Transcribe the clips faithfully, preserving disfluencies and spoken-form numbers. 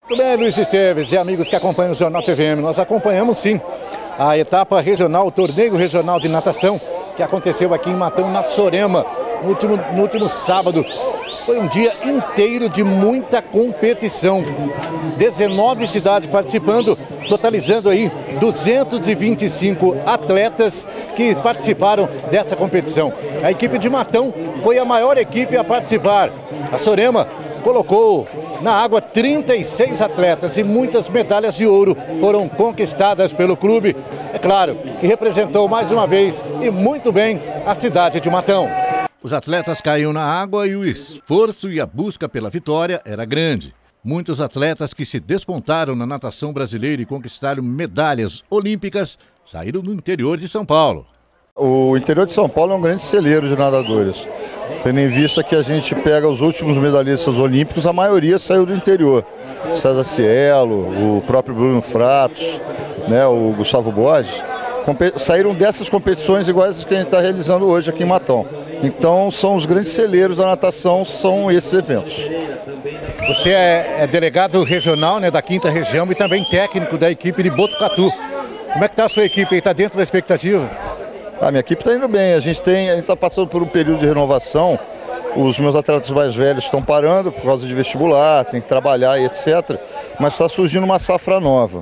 Tudo bem, Luiz Esteves e amigos que acompanham o Jornal T V M. Nós acompanhamos sim a etapa regional, o torneio regional de natação que aconteceu aqui em Matão, na Sorema, no último, no último sábado. Foi um dia inteiro de muita competição. dezenove cidades participando, totalizando aí duzentos e vinte e cinco atletas que participaram dessa competição. A equipe de Matão foi a maior equipe a participar. A Sorema colocou na água trinta e seis atletas e muitas medalhas de ouro foram conquistadas pelo clube. É claro que representou mais uma vez e muito bem a cidade de Matão. Os atletas caíram na água e o esforço e a busca pela vitória era grande. Muitos atletas que se despontaram na natação brasileira e conquistaram medalhas olímpicas saíram do interior de São Paulo. O interior de São Paulo é um grande celeiro de nadadores. Tendo em vista que a gente pega os últimos medalhistas olímpicos, a maioria saiu do interior. César Cielo, o próprio Bruno Fratos, né, o Gustavo Borges, saíram dessas competições iguais às que a gente está realizando hoje aqui em Matão. Então são os grandes celeiros da natação, são esses eventos. Você é, é delegado regional, né, da quinta região e também técnico da equipe de Botucatu. Como é que está a sua equipe? Está dentro da expectativa? A minha equipe está indo bem, a gente tem, a gente está passando por um período de renovação. Os meus atletas mais velhos estão parando por causa de vestibular, tem que trabalhar e etcétera. Mas está surgindo uma safra nova.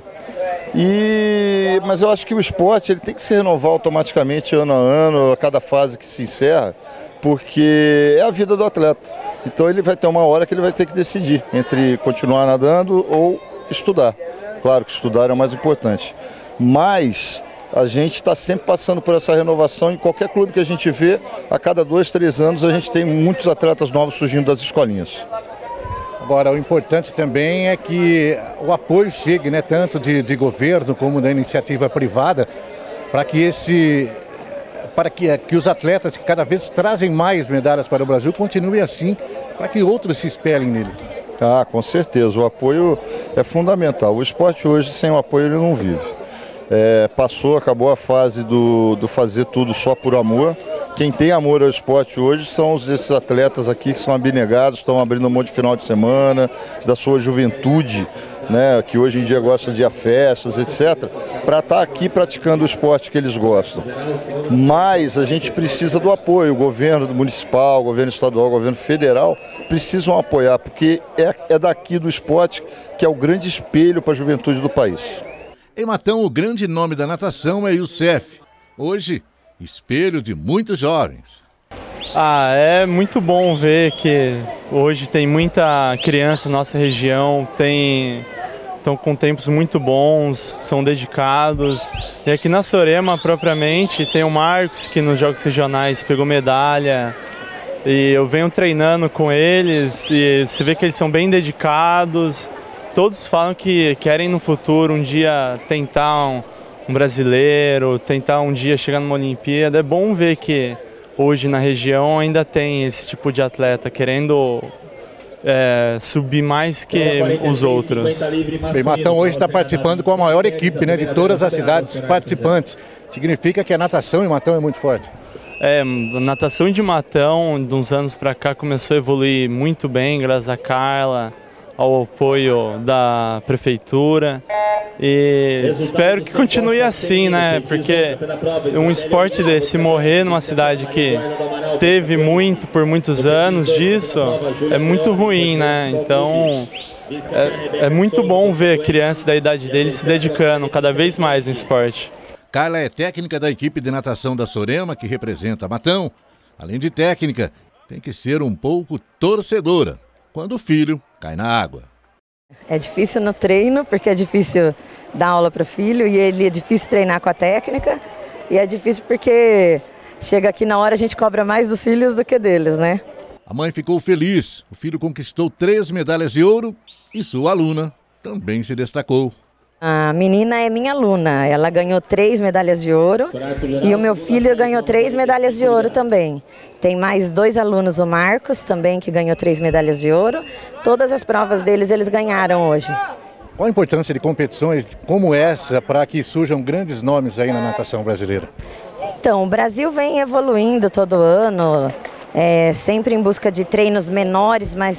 E, mas eu acho que o esporte ele tem que se renovar automaticamente ano a ano, a cada fase que se encerra, porque é a vida do atleta. Então ele vai ter uma hora que ele vai ter que decidir entre continuar nadando ou estudar. Claro que estudar é o mais importante. Mas a gente está sempre passando por essa renovação. Em qualquer clube que a gente vê, a cada dois, três anos a gente tem muitos atletas novos surgindo das escolinhas. Agora, o importante também é que o apoio chegue, né, tanto de, de governo como da iniciativa privada, para que esse, para que, que os atletas que cada vez trazem mais medalhas para o Brasil continuem assim, para que outros se espelhem nele. Ah, com certeza, o apoio é fundamental. O esporte hoje, sem o apoio, ele não vive. É, passou, acabou a fase do, do fazer tudo só por amor. Quem tem amor ao esporte hoje são esses atletas aqui que são abnegados, estão abrindo um monte de final de semana, da sua juventude, né, que hoje em dia gosta de ir a festas, etcétera, para estar aqui praticando o esporte que eles gostam. Mas a gente precisa do apoio, o governo municipal, o governo estadual, o governo federal precisam apoiar, porque é, é daqui do esporte que é o grande espelho para a juventude do país. Em Matão, o grande nome da natação é Youssef. Hoje, espelho de muitos jovens. Ah, é muito bom ver que hoje tem muita criança na nossa região, tem, estão com tempos muito bons, são dedicados. E aqui na Sorema, propriamente, tem o Marcos, que nos Jogos Regionais pegou medalha. E eu venho treinando com eles e você vê que eles são bem dedicados. Todos falam que querem no futuro um dia tentar um, um brasileiro, tentar um dia chegar numa Olimpíada. É bom ver que hoje na região ainda tem esse tipo de atleta querendo é, subir mais que os outros. Bem, Matão hoje está participando com a maior equipe, né, de todas as cidades participantes. Significa que a natação em Matão é muito forte. É, a natação de Matão, de uns anos para cá, começou a evoluir muito bem, graças a Carla, ao apoio da prefeitura, e espero que continue assim, né? Porque um esporte desse morrer numa cidade que teve muito por muitos anos disso é muito ruim, né? Então é, é muito bom ver crianças da idade dele se dedicando cada vez mais no esporte. Carla é técnica da equipe de natação da Sorema, que representa Matão. Além de técnica, tem que ser um pouco torcedora quando o filho cai na água. É difícil no treino, porque é difícil dar aula para o filho e ele é difícil treinar com a técnica. E é difícil porque chega aqui na hora a gente cobra mais dos filhos do que deles, né? A mãe ficou feliz. O filho conquistou três medalhas de ouro e sua aluna também se destacou. A menina é minha aluna, ela ganhou três medalhas de ouro e o meu filho ganhou três medalhas de ouro também. Tem mais dois alunos, o Marcos também, que ganhou três medalhas de ouro. Todas as provas deles, eles ganharam hoje. Qual a importância de competições como essa para que surjam grandes nomes aí na natação brasileira? Então, o Brasil vem evoluindo todo ano, é, sempre em busca de treinos menores, mas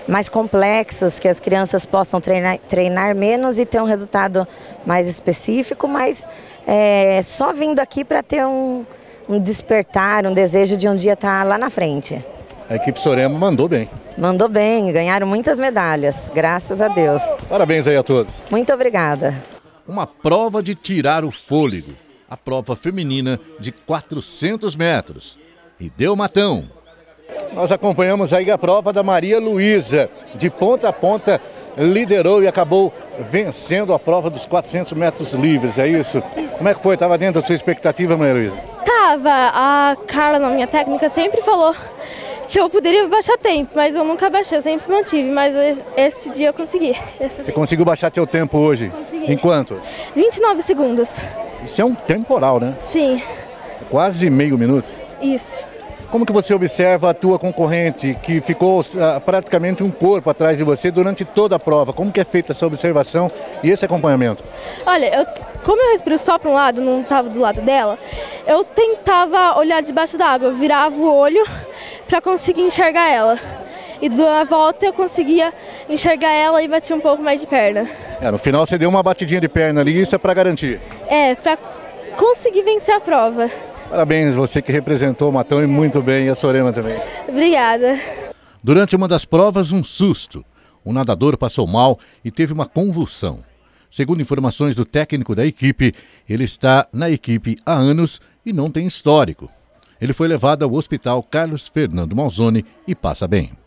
mais complexos, que as crianças possam treinar, treinar menos e ter um resultado mais específico, mas é, só vindo aqui para ter um, um despertar, um desejo de um dia estar lá na frente. A equipe Sorema mandou bem. Mandou bem, ganharam muitas medalhas, graças a Deus. Parabéns aí a todos. Muito obrigada. Uma prova de tirar o fôlego. A prova feminina de quatrocentos metros. E deu matão. Nós acompanhamos aí a prova da Maria Luísa. De ponta a ponta, liderou e acabou vencendo a prova dos quatrocentos metros livres, é isso? Como é que foi? Estava dentro da sua expectativa, Maria Luísa? Tava. A Carla, minha técnica, sempre falou que eu poderia baixar tempo, mas eu nunca baixei, eu sempre mantive, mas esse dia eu consegui. Você conseguiu baixar teu tempo hoje? Consegui. Em quanto? vinte e nove segundos. Isso é um temporal, né? Sim. Quase meio minuto. Isso. Como que você observa a tua concorrente, que ficou uh, praticamente um corpo atrás de você durante toda a prova? Como que é feita essa observação e esse acompanhamento? Olha, eu, como eu respiro só para um lado, não estava do lado dela, eu tentava olhar debaixo d'água, eu virava o olho para conseguir enxergar ela. E da volta eu conseguia enxergar ela e batia um pouco mais de perna. É, no final você deu uma batidinha de perna ali, isso é para garantir? É, para conseguir vencer a prova. Parabéns, você que representou o Matão e muito bem, e a Sorema também. Obrigada. Durante uma das provas, um susto. O nadador passou mal e teve uma convulsão. Segundo informações do técnico da equipe, ele está na equipe há anos e não tem histórico. Ele foi levado ao Hospital Carlos Fernando Malzone e passa bem.